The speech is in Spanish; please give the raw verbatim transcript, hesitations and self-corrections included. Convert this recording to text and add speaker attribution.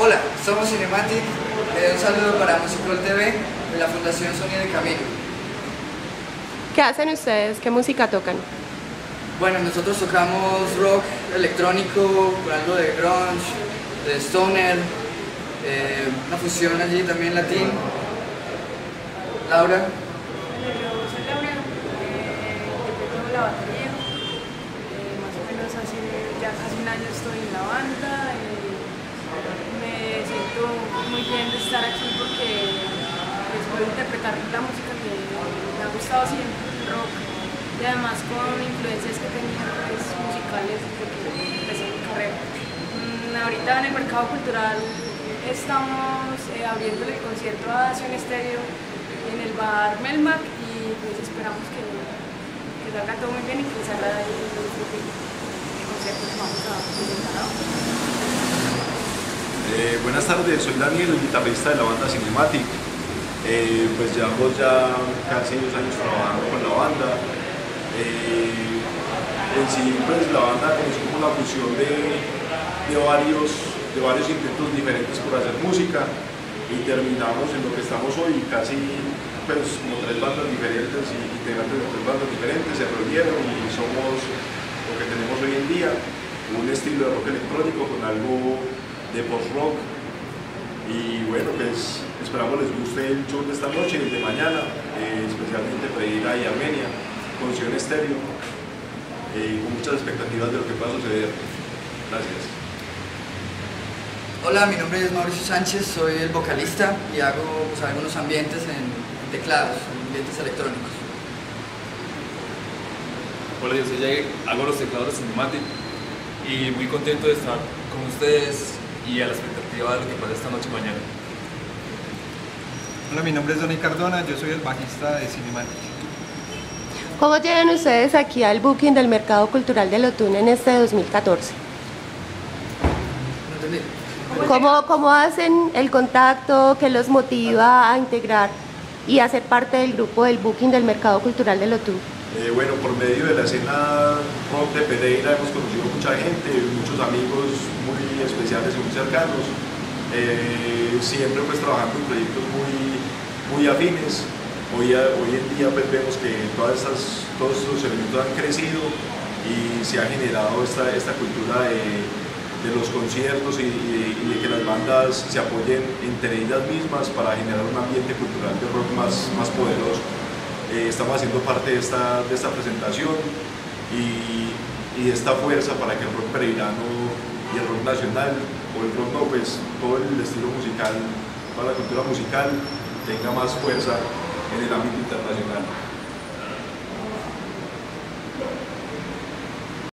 Speaker 1: Hola, somos Cinematic. Eh, un saludo para Musicol T V de la Fundación Sonido de Camilo.
Speaker 2: ¿Qué hacen ustedes? ¿Qué música tocan?
Speaker 1: Bueno, nosotros tocamos rock electrónico, con algo de grunge, de stoner, eh, una fusión allí también latín. Laura.
Speaker 3: Yo soy Laura, eh, interpreto la batería, eh, más o menos hace ya casi un año estoy en la banda, eh, me siento muy bien de estar aquí porque pues, puedo interpretar la música que me ha gustado siempre, el rock, y además con influencias que tenía pues, musicales desde que empecé mi carrera. Mm, ahorita en el mercado cultural estamos eh, abriéndole el concierto a Acción Estéreo en el bar Melmac y pues esperamos que, que salga todo muy bien y que les agrade el, el concierto que vamos a presentar ahora.
Speaker 4: Eh, buenas tardes, soy Daniel, el guitarrista de la banda Cinematic. Eh, pues llevamos ya casi dos años trabajando con la banda. Eh, en sí, pues la banda es como la fusión de, de, varios, de varios intentos diferentes por hacer música y terminamos en lo que estamos hoy, casi pues como tres bandas diferentes y integrantes de tres bandas diferentes se reunieron y somos lo que tenemos hoy en día, un estilo de rock electrónico con algo de post-rock. Y bueno, pues esperamos les guste el show de esta noche y el de mañana, eh, especialmente Pereira y Armenia, con Acción Estéreo, eh, con muchas expectativas de lo que pueda suceder. Gracias.
Speaker 1: Hola, mi nombre es Mauricio Sánchez, soy el vocalista y hago pues, algunos ambientes en teclados, ambientes electrónicos.
Speaker 5: Hola, yo soy Jair, hago los teclados de Cinematic y muy contento de estar con ustedes y a la expectativa de lo que pasa esta noche y mañana.
Speaker 6: Hola, mi nombre es Donny Cardona, yo soy el bajista de Cinematic.
Speaker 2: ¿Cómo llegan ustedes aquí al booking del Mercado Cultural del Otún en este dos mil catorce?
Speaker 1: No entendí.
Speaker 2: ¿Cómo, ¿Cómo hacen el contacto que los motiva a integrar y a ser parte del grupo del booking del Mercado Cultural del Otún?
Speaker 4: Eh, bueno, por medio de la escena rock de Pereira hemos conocido mucha gente, muchos amigos muy especiales y muy cercanos, eh, siempre pues trabajando en proyectos muy, muy afines. Hoy, hoy en día pues vemos que todas estas, todos estos elementos han crecido y se ha generado esta, esta cultura de, de los conciertos y, y, y de que las bandas se apoyen entre ellas mismas para generar un ambiente cultural de rock más, más poderoso. Eh, estamos haciendo parte de esta, de esta presentación y, y de esta fuerza para que el rock pereirano y el rock nacional, o el rock no, pues todo el estilo musical, toda la cultura musical tenga más fuerza en el ámbito internacional.